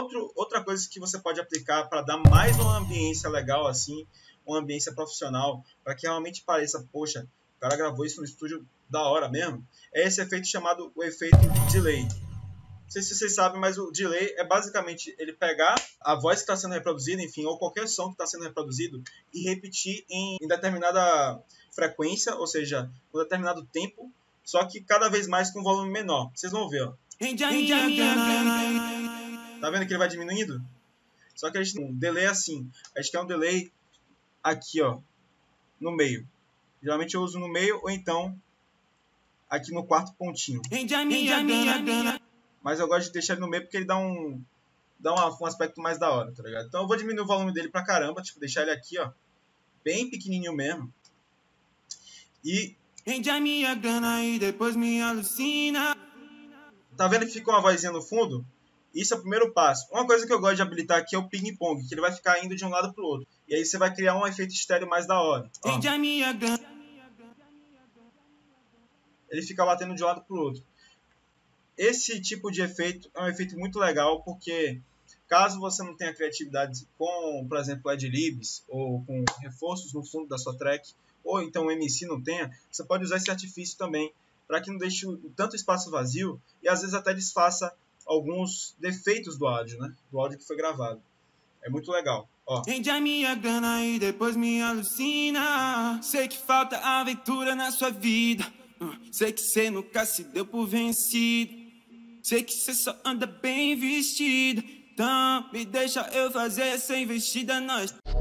outra coisa que você pode aplicar para dar mais uma ambiência legal assim, uma ambiência profissional, para que realmente pareça, poxa, o cara gravou isso no estúdio da hora mesmo, é esse efeito chamado o efeito delay. Não sei se vocês sabem, mas o delay é basicamente ele pegar a voz que está sendo reproduzida, enfim, ou qualquer som que está sendo reproduzido e repetir em determinada frequência, ou seja, um determinado tempo, só que cada vez mais com um volume menor. Vocês vão ver, ó. Tá vendo que ele vai diminuindo? Só que a gente não delay assim. A gente quer um delay aqui, ó, no meio. Geralmente eu uso no meio ou então aqui no quarto pontinho. Mas eu gosto de deixar ele no meio porque ele dá um aspecto mais da hora, tá ligado? Então eu vou diminuir o volume dele pra caramba, tipo, deixar ele aqui, ó, bem pequenininho mesmo. E tá vendo que ficou uma vozinha no fundo? Isso é o primeiro passo. Uma coisa que eu gosto de habilitar aqui é o ping-pong, que ele vai ficar indo de um lado pro outro. E aí você vai criar um efeito estéreo mais da hora. Ó. Ele fica batendo de um lado pro outro. Esse tipo de efeito é um efeito muito legal, porque caso você não tenha criatividade com, por exemplo, adlibs ou com reforços no fundo da sua track, ou então o MC não tenha, você pode usar esse artifício também, para que não deixe tanto espaço vazio e às vezes até disfarça alguns defeitos do áudio, né? Do áudio que foi gravado. É muito legal. Ó. Rende a minha grana e depois me alucina. Sei que falta aventura na sua vida. Sei que cê nunca se deu por vencido. Sei que cê só anda bem vestido. Então me deixa eu fazer essa investida, nós.